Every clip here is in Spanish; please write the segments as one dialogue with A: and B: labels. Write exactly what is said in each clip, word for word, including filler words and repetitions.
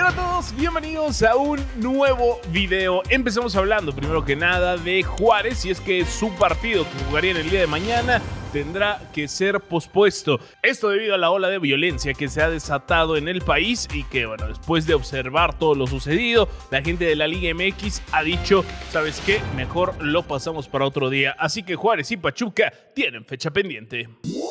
A: hola a todos, bienvenidos a un nuevo video. Empezamos hablando primero que nada de Juárez, y es que su partido que jugaría en el día de mañana tendrá que ser pospuesto. Esto debido a la ola de violencia que se ha desatado en el país y que, bueno, después de observar todo lo sucedido, la gente de la Liga M X ha dicho, ¿sabes qué? Mejor lo pasamos para otro día. Así que Juárez y Pachuca tienen fecha pendiente.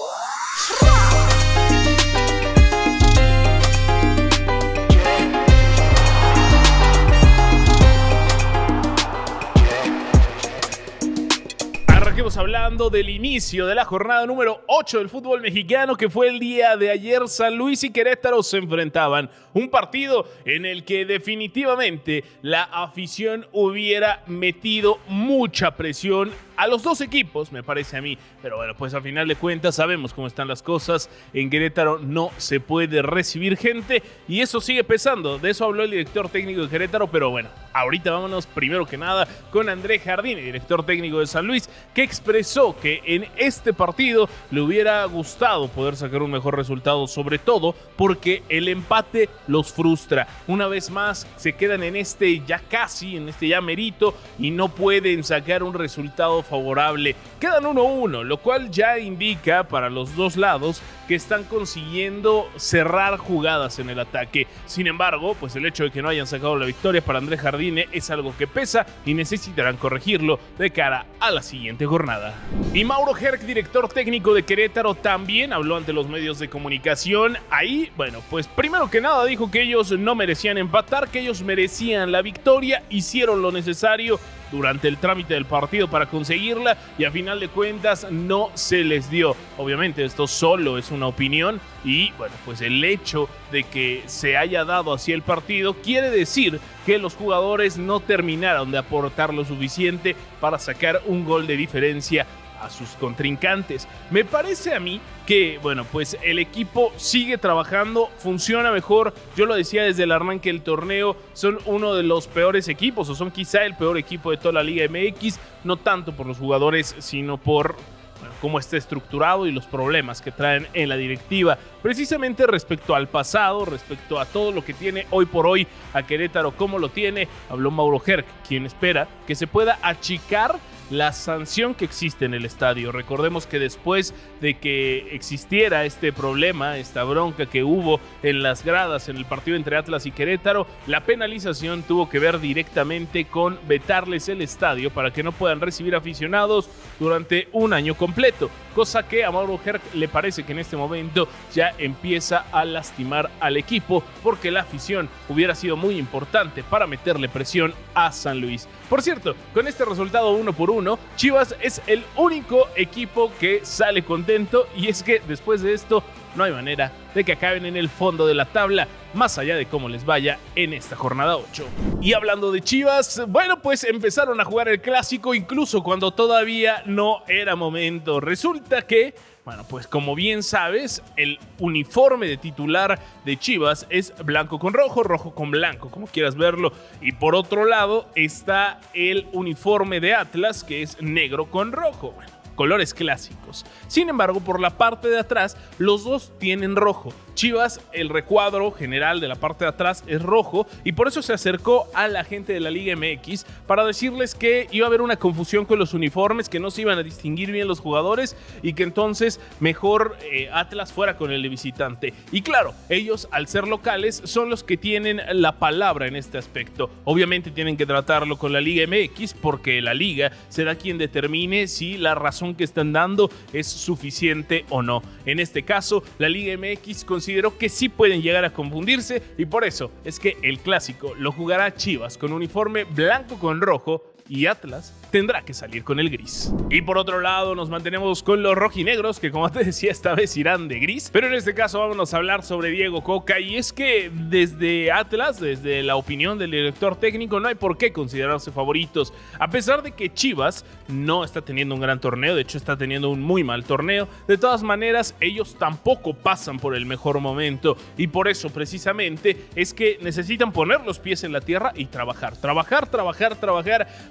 A: Arranquemos hablando del inicio de la jornada número ocho del fútbol mexicano, que fue el día de ayer. San Luis y Querétaro se enfrentaban. Un partido en el que definitivamente la afición hubiera metido mucha presión a los dos equipos, me parece a mí. Pero bueno, pues a final de cuentas sabemos cómo están las cosas. En Querétaro no se puede recibir gente y eso sigue pesando. De eso habló el director técnico de Querétaro. Pero bueno, ahorita vámonos primero que nada con André Jardine, director técnico de San Luis, que expresó que en este partido le hubiera gustado poder sacar un mejor resultado, sobre todo porque el empate los frustra. Una vez más se quedan en este ya casi, en este ya merito, y no pueden sacar un resultado favorable. Quedan uno a uno, lo cual ya indica para los dos lados que están consiguiendo cerrar jugadas en el ataque. Sin embargo, pues el hecho de que no hayan sacado la victoria para André Jardine es algo que pesa y necesitarán corregirlo de cara a la siguiente jornada. Y Mauro Herc, director técnico de Querétaro, también habló ante los medios de comunicación. Ahí, bueno, pues primero que nada dijo que ellos no merecían empatar, que ellos merecían la victoria, hicieron lo necesario durante el trámite del partido para conseguirla y a final de cuentas no se les dio. Obviamente esto solo es una opinión y bueno, pues el hecho de que se haya dado así el partido quiere decir que los jugadores no terminaron de aportar lo suficiente para sacar un gol de diferencia a sus contrincantes. Me parece a mí que, bueno, pues el equipo sigue trabajando, funciona mejor. Yo lo decía desde el arranque del torneo, son uno de los peores equipos, o son quizá el peor equipo de toda la Liga M X, no tanto por los jugadores, sino por bueno, cómo está estructurado y los problemas que traen en la directiva. Precisamente respecto al pasado, respecto a todo lo que tiene hoy por hoy a Querétaro, cómo lo tiene, habló Mauro Herc, quien espera que se pueda achicar la sanción que existe en el estadio. Recordemos que después de que existiera este problema, esta bronca que hubo en las gradas en el partido entre Atlas y Querétaro, la penalización tuvo que ver directamente con vetarles el estadio para que no puedan recibir aficionados durante un año completo, cosa que a Mauro Herc le parece que en este momento ya empieza a lastimar al equipo, porque la afición hubiera sido muy importante para meterle presión a San Luis. Por cierto, con este resultado uno por uno, Chivas es el único equipo que sale contento, y es que después de esto no hay manera de que acaben en el fondo de la tabla, más allá de cómo les vaya en esta jornada ocho. Y hablando de Chivas, bueno, pues empezaron a jugar el clásico incluso cuando todavía no era momento. Resulta que, bueno, pues como bien sabes, el uniforme de titular de Chivas es blanco con rojo, rojo con blanco, como quieras verlo. Y por otro lado está el uniforme de Atlas, que es negro con rojo. Bueno, colores clásicos. Sin embargo, por la parte de atrás, los dos tienen rojo. Chivas, el recuadro general de la parte de atrás es rojo, y por eso se acercó a la gente de la Liga M X para decirles que iba a haber una confusión con los uniformes, que no se iban a distinguir bien los jugadores y que entonces mejor eh, Atlas fuera con el de visitante. Y claro, ellos al ser locales son los que tienen la palabra en este aspecto. Obviamente tienen que tratarlo con la Liga M X, porque la Liga será quien determine si la razón que están dando es suficiente o no. En este caso, la Liga M X considera Considero que sí pueden llegar a confundirse, y por eso es que el clásico lo jugará Chivas con uniforme blanco con rojo y Atlas tendrá que salir con el gris. Y por otro lado nos mantenemos con los rojinegros, que como te decía esta vez irán de gris, pero en este caso vámonos a hablar sobre Diego Coca. Y es que desde Atlas, desde la opinión del director técnico, no hay por qué considerarse favoritos, a pesar de que Chivas no está teniendo un gran torneo, de hecho está teniendo un muy mal torneo. De todas maneras, ellos tampoco pasan por el mejor momento, y por eso precisamente es que necesitan poner los pies en la tierra y trabajar, trabajar, trabajar, trabajar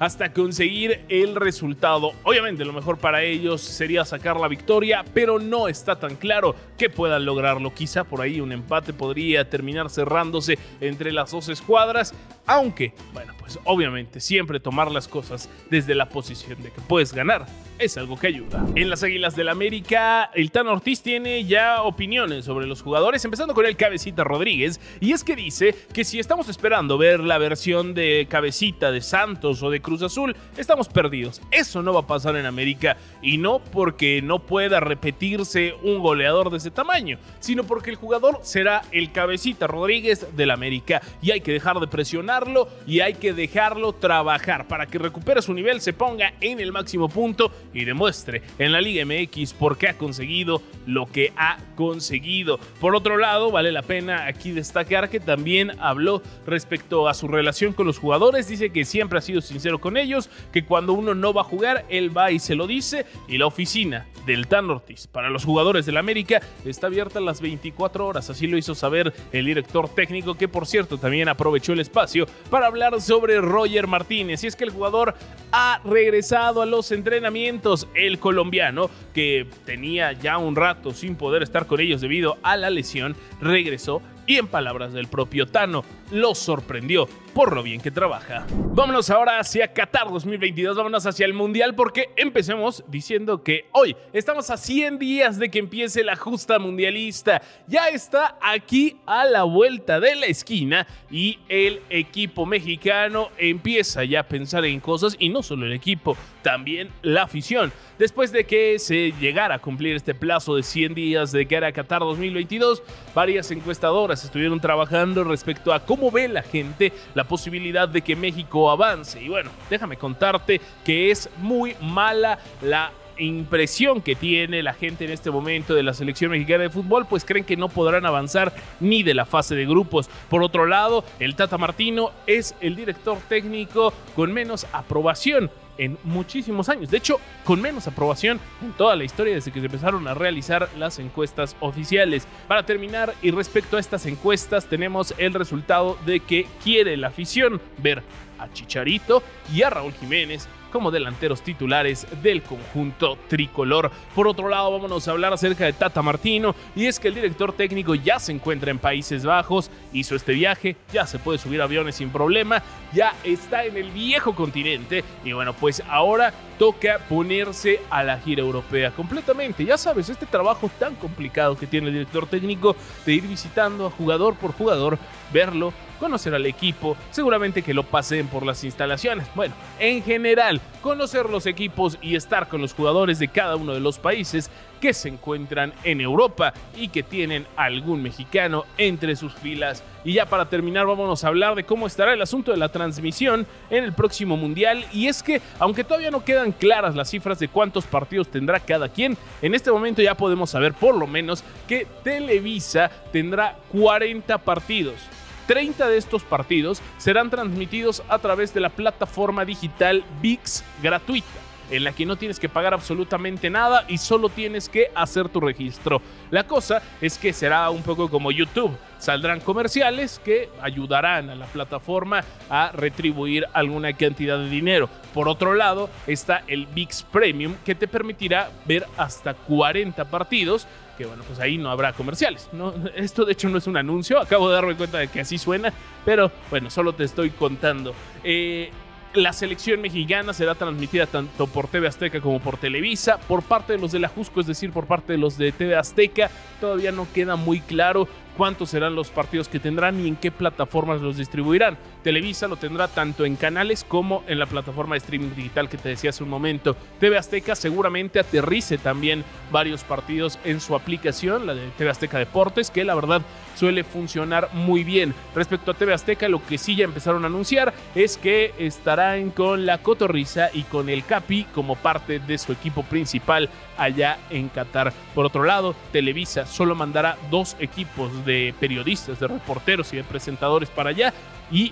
A: hasta conseguir el resultado. Obviamente lo mejor para ellos sería sacar la victoria, pero no está tan claro que puedan lograrlo. Quizá por ahí un empate podría terminar cerrándose entre las dos escuadras, aunque, bueno, pues obviamente siempre tomar las cosas desde la posición de que puedes ganar es algo que ayuda. En las Águilas del América, el Tano Ortiz tiene ya opiniones sobre los jugadores, empezando con el Cabecita Rodríguez, y es que dice que si estamos esperando ver la versión de Cabecita de Santos o de Cruz Azul, estamos perdidos. Eso no va a pasar en América, y no porque no pueda repetirse un goleador de ese tamaño, sino porque el jugador será el Cabecita Rodríguez del América, y hay que dejar de presionarlo y hay que dejarlo trabajar para que recupere su nivel, se ponga en el máximo punto y demuestre en la Liga M X por qué ha conseguido lo que ha conseguido. Por otro lado, vale la pena aquí destacar que también habló respecto a su relación con los jugadores. Dice que siempre ha sido sincero con ellos, que cuando uno no va a jugar, él va y se lo dice, y la oficina del Tano Ortiz para los jugadores del América está abierta las veinticuatro horas. Así lo hizo saber el director técnico, que por cierto también aprovechó el espacio para hablar sobre Roger Martínez. Y es que el jugador ha regresado a los entrenamientos. El colombiano, que tenía ya un rato sin poder estar con ellos debido a la lesión, regresó y, en palabras del propio Tano, lo sorprendió por lo bien que trabaja. Vámonos ahora hacia Qatar dos mil veintidós, vámonos hacia el Mundial, porque empecemos diciendo que hoy estamos a cien días de que empiece la justa mundialista. Ya está aquí a la vuelta de la esquina y el equipo mexicano empieza ya a pensar en cosas, y no solo el equipo, también la afición. Después de que se llegara a cumplir este plazo de cien días de que era Qatar dos mil veintidós, varias encuestadoras estuvieron trabajando respecto a cómo ve la gente la posibilidad de que México avance. Y bueno, déjame contarte que es muy mala la impresión que tiene la gente en este momento de la selección mexicana de fútbol, pues creen que no podrán avanzar ni de la fase de grupos. Por otro lado, el Tata Martino es el director técnico con menos aprobación en muchísimos años, de hecho con menos aprobación en toda la historia desde que se empezaron a realizar las encuestas oficiales. Para terminar, y respecto a estas encuestas, tenemos el resultado de que quiere la afición ver a Chicharito y a Raúl Jiménez como delanteros titulares del conjunto tricolor. Por otro lado, vámonos a hablar acerca de Tata Martino, y es que el director técnico ya se encuentra en Países Bajos, hizo este viaje, ya se puede subir aviones sin problema, ya está en el viejo continente, y bueno, pues ahora toca ponerse a la gira europea completamente. Ya sabes, este trabajo tan complicado que tiene el director técnico de ir visitando a jugador por jugador, verlo, conocer al equipo, seguramente que lo pasen por las instalaciones. Bueno, en general, conocer los equipos y estar con los jugadores de cada uno de los países que se encuentran en Europa y que tienen algún mexicano entre sus filas. Y ya para terminar, vámonos a hablar de cómo estará el asunto de la transmisión en el próximo Mundial. Y es que, aunque todavía no quedan claras las cifras de cuántos partidos tendrá cada quien, en este momento ya podemos saber por lo menos que Televisa tendrá cuarenta partidos. treinta de estos partidos serán transmitidos a través de la plataforma digital ViX gratuita, en la que no tienes que pagar absolutamente nada y solo tienes que hacer tu registro. La cosa es que será un poco como YouTube. Saldrán comerciales que ayudarán a la plataforma a retribuir alguna cantidad de dinero. Por otro lado, está el ViX Premium, que te permitirá ver hasta cuarenta partidos, que bueno, pues ahí no habrá comerciales, ¿no? Esto de hecho no es un anuncio, acabo de darme cuenta de que así suena, pero bueno, solo te estoy contando. Eh... La selección mexicana será transmitida tanto por T V Azteca como por Televisa. Por parte de los de la Jusco, es decir, por parte de los de T V Azteca, todavía no queda muy claro cuántos serán los partidos que tendrán y en qué plataformas los distribuirán. Televisa lo tendrá tanto en canales como en la plataforma de streaming digital que te decía hace un momento. T V Azteca seguramente aterrice también varios partidos en su aplicación, la de T V Azteca Deportes, que la verdad suele funcionar muy bien. Respecto a T V Azteca, lo que sí ya empezaron a anunciar es que estarán con la Cotorrisa y con el Capi como parte de su equipo principal allá en Qatar. Por otro lado, Televisa solo mandará dos equipos de periodistas, de reporteros y de presentadores para allá, y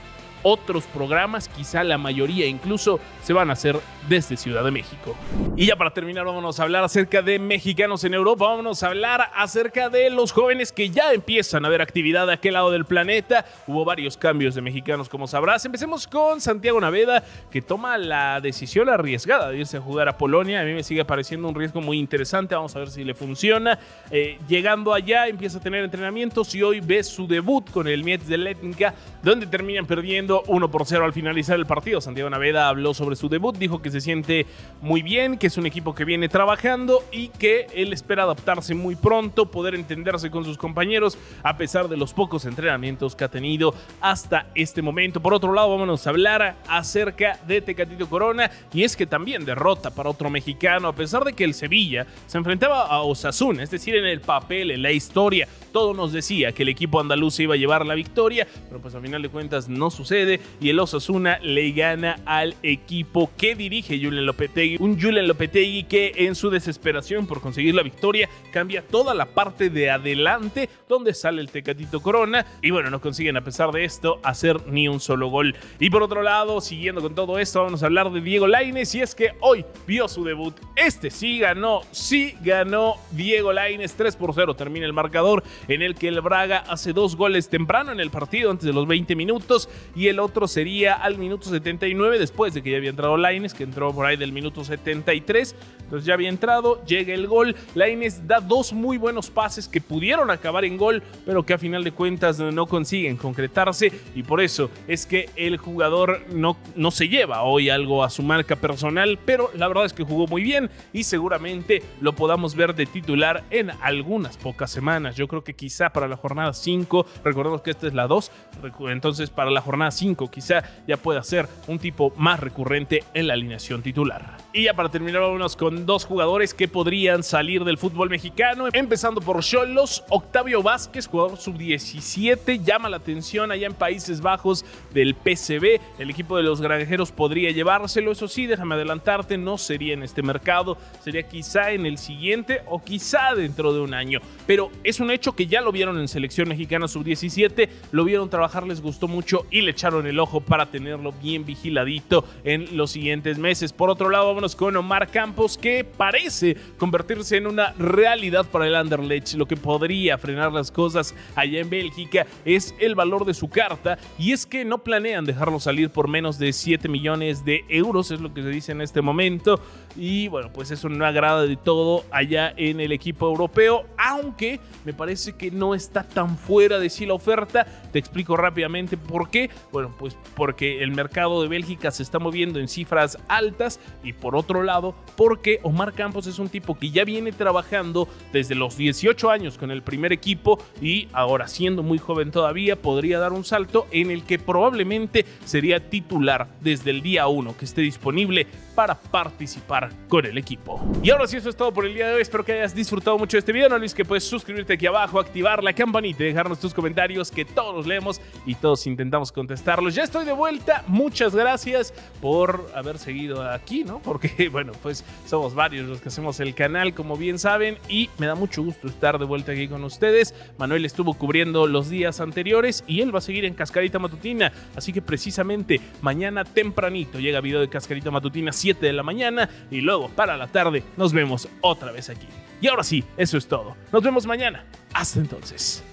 A: otros programas, quizá la mayoría incluso se van a hacer desde Ciudad de México. Y ya para terminar, vámonos a hablar acerca de mexicanos en Europa, vámonos a hablar acerca de los jóvenes que ya empiezan a ver actividad de aquel lado del planeta. Hubo varios cambios de mexicanos, como sabrás. Empecemos con Santiago Naveda, que toma la decisión arriesgada de irse a jugar a Polonia. A mí me sigue pareciendo un riesgo muy interesante, vamos a ver si le funciona. Eh, llegando allá empieza a tener entrenamientos y hoy ve su debut con el Miedz de Letnica, donde terminan perdiendo uno por cero al finalizar el partido. Santiago Naveda habló sobre su debut, dijo que se siente muy bien, que es un equipo que viene trabajando y que él espera adaptarse muy pronto, poder entenderse con sus compañeros a pesar de los pocos entrenamientos que ha tenido hasta este momento. Por otro lado, vámonos a hablar acerca de Tecatito Corona, y es que también derrota para otro mexicano, a pesar de que el Sevilla se enfrentaba a Osasuna, es decir, en el papel, en la historia, todo nos decía que el equipo andaluz se iba a llevar la victoria, pero pues a final de cuentas no sucede y el Osasuna le gana al equipo que dirige Julen Lopetegui, un Julen Lopetegui que en su desesperación por conseguir la victoria cambia toda la parte de adelante donde sale el Tecatito Corona y bueno, no consiguen a pesar de esto hacer ni un solo gol. Y por otro lado, siguiendo con todo esto, vamos a hablar de Diego Lainez, y es que hoy vio su debut. Este sí ganó, sí ganó Diego Lainez, tres por cero termina el marcador, en el que el Braga hace dos goles temprano en el partido, antes de los veinte minutos, y el otro sería al minuto setenta y nueve, después de que ya había entrado Lainez, que entró por ahí del minuto setenta y tres, entonces ya había entrado, llega el gol. Lainez da dos muy buenos pases que pudieron acabar en gol, pero que a final de cuentas no consiguen concretarse, y por eso es que el jugador no, no se lleva hoy algo a su marca personal, pero la verdad es que jugó muy bien y seguramente lo podamos ver de titular en algunas pocas semanas. Yo creo que quizá para la jornada cinco, recordemos que esta es la dos, entonces para la jornada cinco quizá ya pueda ser un tipo más recurrente en la alineación titular. Y ya para terminar, vámonos con dos jugadores que podrían salir del fútbol mexicano, empezando por Xolos. Octavio Vázquez, jugador sub diecisiete, llama la atención allá en Países Bajos del P S V. El equipo de los granjeros podría llevárselo, eso sí, déjame adelantarte, no sería en este mercado, sería quizá en el siguiente o quizá dentro de un año, pero es un hecho que ya lo vieron en selección mexicana sub diecisiete, lo vieron trabajar, les gustó mucho y le echaron el ojo para tenerlo bien vigiladito en los siguientes meses. Por otro lado, vámonos con Omar Campos, que parece convertirse en una realidad para el Anderlecht. Lo que podría frenar las cosas allá en Bélgica es el valor de su carta, y es que no planean dejarlo salir por menos de siete millones de euros, es lo que se dice en este momento, y bueno, pues eso no agrada de todo allá en el equipo europeo, aunque me parece que no está tan fuera de sí la oferta. Te explico rápidamente por qué. Bueno, pues porque el mercado de Bélgica se está moviendo en cifras altas, y por otro lado porque Omar Campos es un tipo que ya viene trabajando desde los dieciocho años con el primer equipo, y ahora siendo muy joven todavía podría dar un salto en el que probablemente sería titular desde el día uno que esté disponible para participar con el equipo. Y ahora sí, eso es todo por el día de hoy. Espero que hayas disfrutado mucho de este video. No olvides que puedes suscribirte aquí abajo, activar la campanita y dejarnos tus comentarios, que todos los leemos y todos intentamos contestarlos. Ya estoy de vuelta. Muchas gracias por haber seguido aquí, ¿no? Porque, bueno, pues somos varios los que hacemos el canal, como bien saben, y me da mucho gusto estar de vuelta aquí con ustedes. Manuel estuvo cubriendo los días anteriores y él va a seguir en Cascarita Matutina, así que precisamente mañana tempranito llega video de Cascarita Matutina, siete de la mañana, y luego para la tarde nos vemos otra vez aquí. Y ahora sí, eso es todo. Nos vemos mañana. Hasta entonces.